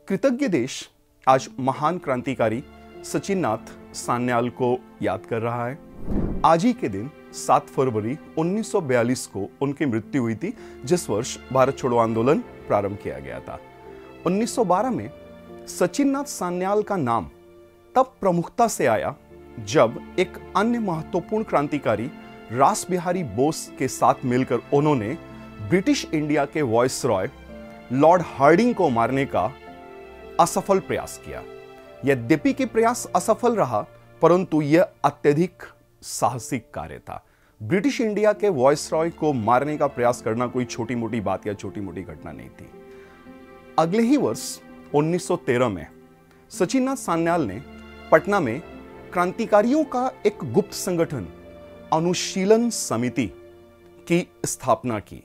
कृतज्ञ देश आज महान क्रांतिकारी सचिननाथ सान्याल को याद कर रहा है। आज ही के दिन 7 फरवरी 1942 को उनकी मृत्यु हुई थी, जिस वर्ष भारत छोड़ो आंदोलन प्रारंभ किया गया था। 1912 में सचिननाथ सान्याल का नाम तब प्रमुखता से आया जब एक अन्य महत्वपूर्ण क्रांतिकारी रास बिहारी बोस के साथ मिलकर उन्होंने ब्रिटिश इंडिया के वायसरॉय लॉर्ड हार्डिंग को मारने का असफल प्रयास किया। यद्यपि कि प्रयास असफल रहा, परंतु यह अत्यधिक साहसिक कार्य था। ब्रिटिश इंडिया के वायसरॉय को मारने का प्रयास करना कोई छोटी मोटी बात या छोटी मोटी घटना नहीं थी। अगले ही वर्ष 1913 में सचिननाथ सान्याल ने पटना में क्रांतिकारियों का एक गुप्त संगठन अनुशीलन समिति की स्थापना की।